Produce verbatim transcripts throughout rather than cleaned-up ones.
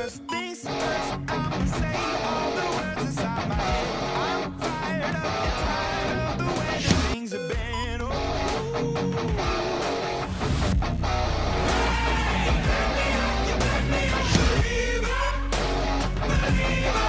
first things first, I'ma say all the words inside my head. I'm fired up and tired of the way that things have been. Oh, hey, you turn me on, you turn me on, believer, believer.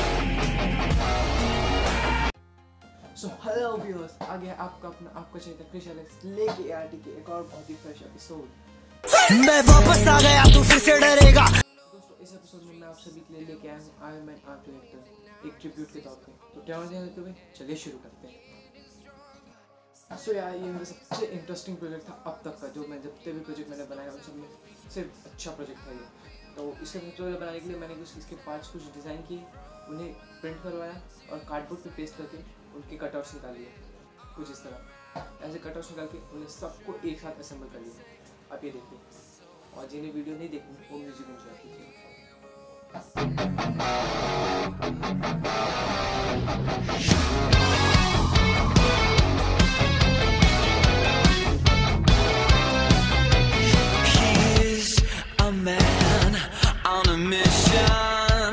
So hello viewers, आ गया आपका अपना आपका channel Krrish Alex लेके A R T के एक और बहुत ही fresh episode. मैं वापस आ गया, तू फिर से डरेगा। दोस्तों इस एपिसोड में मैं आप सभी के लिए लेके आया हूँ आयरन मैन आर्क्रेक्टर एक ट्रिब्यूट के तौर पे। तो क्या वजह है तुम्हें, चलिए शुरू करते हैं। सो यार ये मेरा सबसे इंटरेस्टिंग प्रोजेक्ट था अब तक का, जो मैं जब भी प्रोजेक्ट मैंने बनाया उन सब में सबसे अच्छा प्रोजेक्ट था ये। तो इसके प्रोजेक्ट बनाने के लिए मैंने कुछ इसके पार्ट्स कुछ डिज़ाइन किए, उन्हें प्रिंट करवाया और कार्डबोर्ड पे पेस्ट करके उनके कटआउट्स निकाल लिए। कुछ इस तरह ऐसे कटआउट्स निकाल के उन्हें सबको एक साथ असेंबल कर लिया। आप ये देखिए, और जिन्हें वीडियो नहीं देखनी वो म्यूजिक एंजॉय कीजिए। He's a man on a mission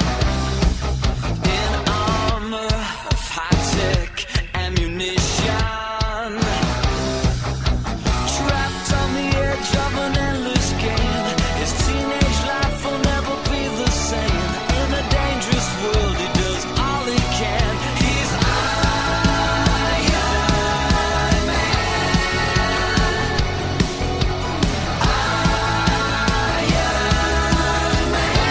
in armor of high-tech ammunition, trapped on the edge of an endless game. His teenage life will never be the same. In a dangerous world he does all he can. He's Iron Man, Iron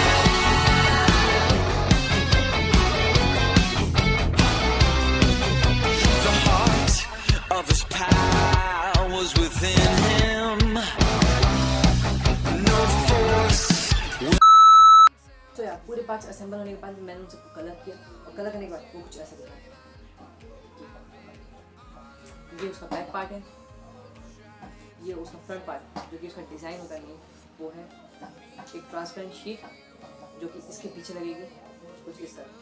Man. The heart of his powers within him. No force. तो यार पूरे parts assemble होने के बाद मैंने उन सबको colour किया और कलर करने के बाद वो कुछ ऐसा दिखा। ये उसका बैक पार्ट है, ये उसका फ्रंट पार्ट जो कि उसका डिज़ाइन होता नहीं वो है एक ट्रांसपेरेंट शीट जो कि इसके पीछे लगेगी कुछ इस तरह,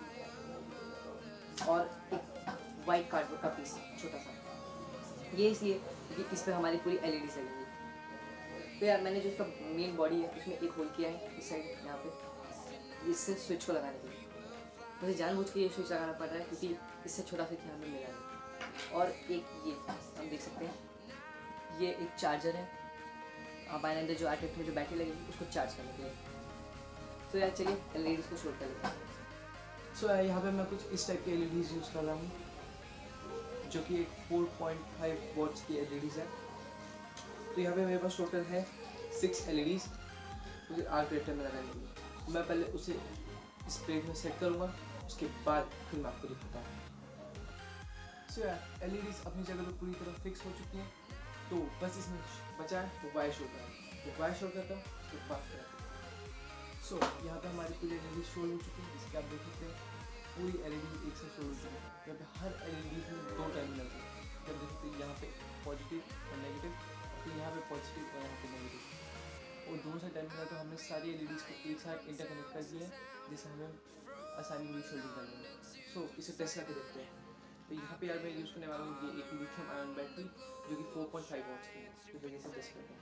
और एक वाइट कार्डबोर्ड का पीस छोटा सा। ये इसलिए कि इस पर हमारी पूरी एल ई डी लगेगी। तो यार मैंने जो उसका मेन बॉडी है उसमें एक होल किया है इस साइड यहाँ पे, इससे स्विच को लगाने के लिए मुझे जानबूझ के ये स्विच लगाना पड़ रहा है क्योंकि इससे छोटा स्विच यहाँ पे मिला है। और एक ये हम देख सकते हैं ये एक चार्जर है, आप बाय अंदर जो आर्ट में जो बैटरी लगेगी उसको चार्ज करने के लिए। तो यार चलिए एल ई डी को शॉर्ट कर लेते हैं। सो यार यहाँ पे मैं कुछ इस टाइप के एल ई डी यूज़ कर रहा हूँ जो कि एक फोर पॉइंट फाइव वॉट्स की एल ई डी है। तो यहाँ पे मेरे पास टोटल है सिक्स एल ई डीज मुझे आर्क्रेक्टर में लगाने के लिए। मैं पहले उसे इस प्लेट में सेट करूँगा, उसके बाद फिर मैं आपको दिखाता हूँ। सो यार एल ई डीज अपनी जगह पे पूरी तरह फिक्स हो चुकी हैं, तो बस इसमें बचा है तो वायर शो करना है। तो वायर शो करता हूँ उसके बाद करता हूँ। सो यहाँ पे हमारी पूरी एल ई डी शो हो चुकी है, जिसके आप देख सकते हैं पूरी एल ई डी एक साथ शो हो चुकी है। यहाँ पे हर एल ई डी में दो टर्मिनल है, जब देख सकते हैं यहाँ पे पॉजिटिव और नेगेटिव, तो यहाँ पे पॉजिटिव और यहाँ पे नेगेटिव, और दोनों से टर्मिनल तो हमने सारी एल ई डीज को एक साथ इंटरकनेक्ट कर दिए हैं जिससे हमें आसानी हुई शोल्डिंग करने में। सो इसे टेस्ट करके देखते हैं। तो यहाँ पे यार मैं यूज़ करने वाला हूँ ये एक लिथियम आयन बैटरी जो कि फोर पॉइंट फाइव वॉट्स की है। तो जगह से टेस्ट करते हैं।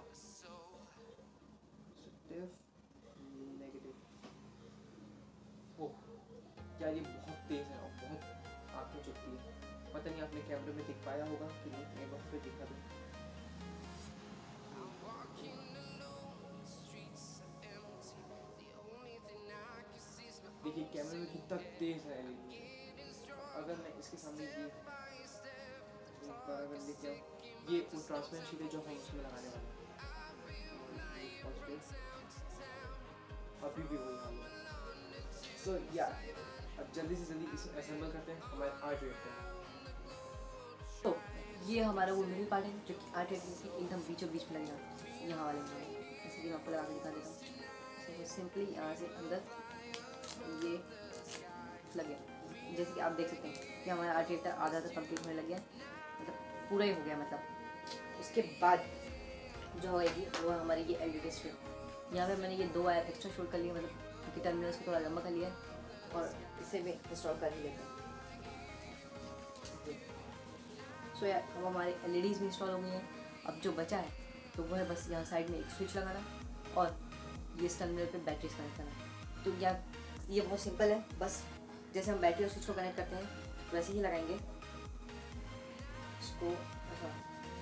नेगेटिव, ओह यार ये बहुत तेज़ है और बहुत आँख में चुभती है। पता नहीं आपने कैमरे में दिख पाया होगा कि नहीं, मैं वक्त पे दिखा दूँ। देखिए कैमरे में कितना तेज है एल ई डी। अगर मैं इसके सामने ये अगर लेके आऊँ, ये वो ट्रांसपेरेंट शीट है जो हम उसमें लगाने वाले हैं। अभी भी वही हाल है। सो यार अब जल्दी से जल्दी इसे असेंबल करते हैं हमारे आर्ट रिएक्टर में। तो ये हमारा वो मिडिल पार्ट है जो कि आर्ट रिएक्टर के एकदम बीचों बीच में लगेगा, यहाँ वाले में। इसलिए मैं आपको लगा के दिखा देता हूँ। सिंपली यहाँ से अंदर ये लग गया। जैसे कि आप देख सकते हैं कि हमारा आर्ट रिएक्टर आधा तक कंप्लीट होने लग गया, मतलब पूरा ही हो गया। मतलब उसके बाद जो होगी वो हमारी ये एल ई डी स्ट्रिप। यहाँ पे मैंने ये दो वायर एक्स्ट्रा शॉर्ट कर लिए, मतलब क्योंकि टर्मिनल्स को थोड़ा लंबा कर लिया और इसे भी इंस्टॉल कर ही लेते हैं। सो यार अब हमारी एल ई डीज़ भी इंस्टॉल हो गई हैं। अब जो बचा है तो वो है बस यहाँ साइड में एक स्विच लगाना और ये इस टर्मिनल पे बैटरी कनेक्ट करना। तो या ये बहुत सिंपल है, बस जैसे हम बैटरी और स्विच को कनेक्ट करते हैं वैसे ही लगाएंगे इसको। ऐसा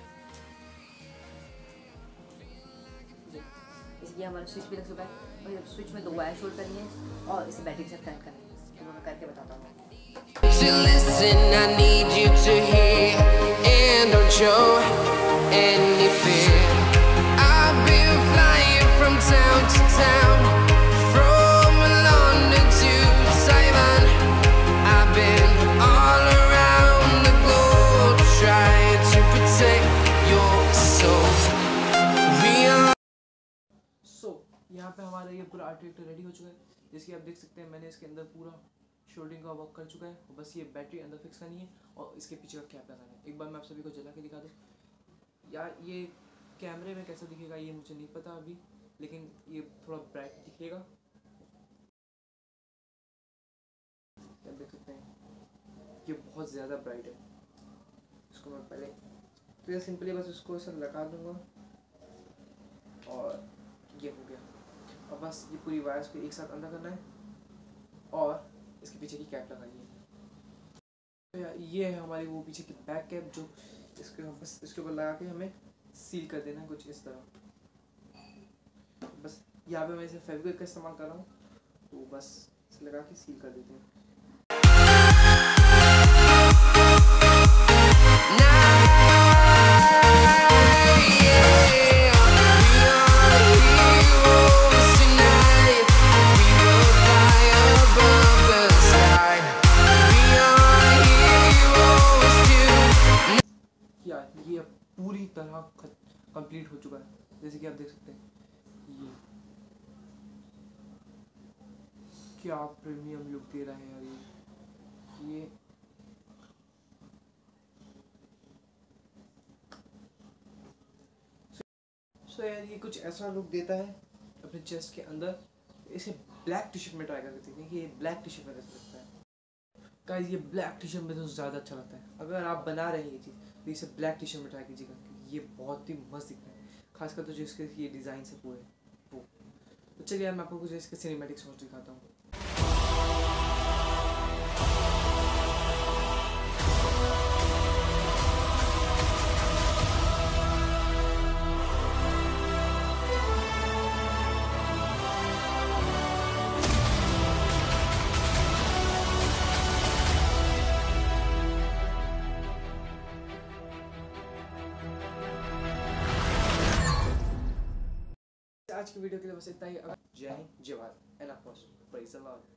इसलिए हमारा स्विच भी लग चुका है और स्विच में दो वायर शॉर्ट करनी है और इसे बैटरी के साथ कनेक्ट करना है। तो मैं करके बताता हूँ। To listen, I need you to hear, and don't show any fear. I've been flying from town to town, from London to Taiwan. I've been all around the globe trying to protect your soul. We are. So, यहाँ पे हमारा ये पूरा आर्टिक्टर ready हो चुका है। जैसे कि आप देख सकते हैं मैंने इसके अंदर पूरा शोल्डिंग का वर्क कर चुका है। बस ये बैटरी अंदर फिक्स करनी है और इसके पीछे का कैप लगाना है। एक बार मैं आप सभी को जला के दिखा दूँ। यार ये कैमरे में कैसा दिखेगा ये मुझे नहीं पता अभी, लेकिन ये थोड़ा ब्राइट दिखेगा। आप देख सकते हैं ये बहुत ज़्यादा ब्राइट है। इसको मैं पहले तो ये सिंपली बस इसको ऐसा लगा दूँगा और ये हो गया। अब बस ये पूरी वायर्स को एक साथ अंदर करना है और इसके पीछे की कैप लगाइए। तो ये है हमारी वो पीछे की बैक कैप, जो इसके बस इसके ऊपर लगा के हमें सील कर देना है कुछ इस तरह। बस यहाँ पे मैं इसे फेविक्विक का इस्तेमाल कर रहा हूँ, तो बस इसे लगा के सील कर देते हैं। ये पूरी तरह कंप्लीट हो चुका है। जैसे कि आप देख सकते हैं ये क्या प्रीमियम लुक दे रहा है यार ये ये सो यार ये कुछ ऐसा लुक देता है अपने चेस्ट के अंदर। इसे ब्लैक टी शर्ट में ट्राई करके देखते हैं कि ये ब्लैक टी शर्ट में कैसे लगता है। गाइस ये ब्लैक टी शर्ट में तो ज़्यादा अच्छा लगता है। अगर आप बना रहे हैं ये चीज़ तो इसे ब्लैक टी शर्ट में ट्राई कीजिएगा, ये बहुत ही मस्त दिखता है, खासकर तो जो इसके ये डिज़ाइन से पूरे वो। तो चलिए यार मैं आपको कुछ इसके सिनेमैटिक शॉट्स दिखाता हूँ। आज की वीडियो के लिए बस इतना ही। जय हिंद, जय Bharat, end of course praise the Lord.